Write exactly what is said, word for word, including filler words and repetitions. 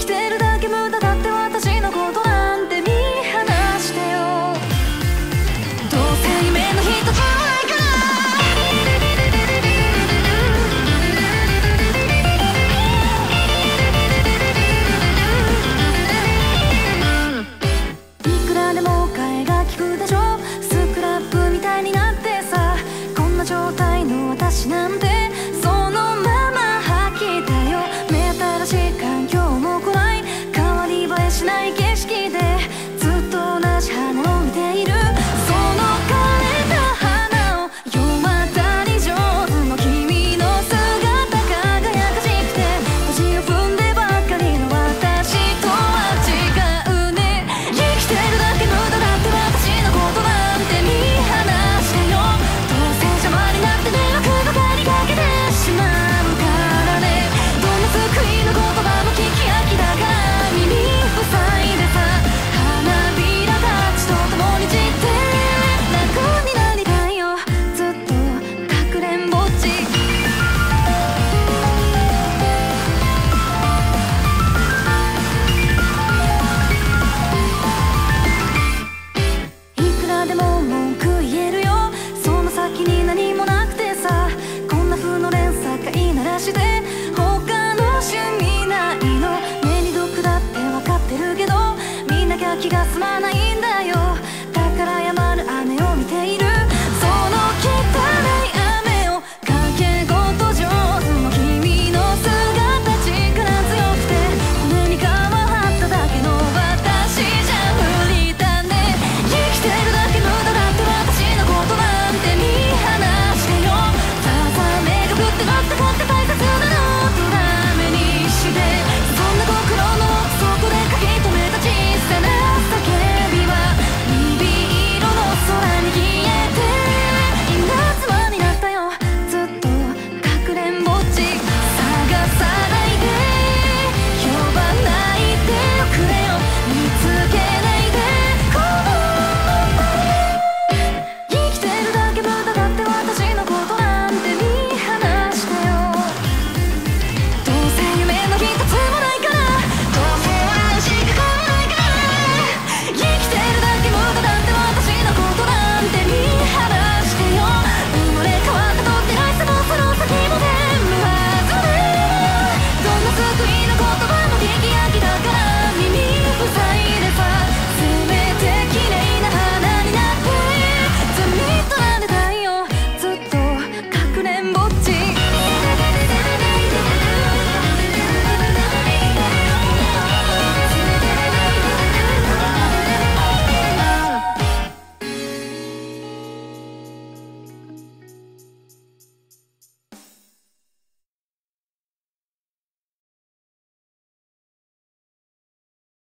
てるだけ無駄だって私のことなんて見放してよ。どうせ夢の一つもないから。いくらでも替えが利くでしょ。スクラップみたいになってさ、こんな状態の私なんてそのまま吐きたよ。目新しい環境も来ない、変わり映えしない景色でずっと同じ花を見ている。その枯れた花を世渡り上手の君の姿輝かしくて、星を踏んでばっかりの私とは違うね。生きてるだけ無駄だって私のことなんて見放してよ。どうせ邪魔になって迷惑ばかりかけてしまうからね。どんな救いの言葉も聞き飽きだから耳塞いでさ、花びらたちと共に散って楽になりたいよ。ずっとかくれんぼっち。いくらでも文句言えるよ。その先に何もなくてさ、こんな風の連鎖飼いならして他の趣味ないの。目に毒だって分かってるけど見なきゃ気が済まないんだよ。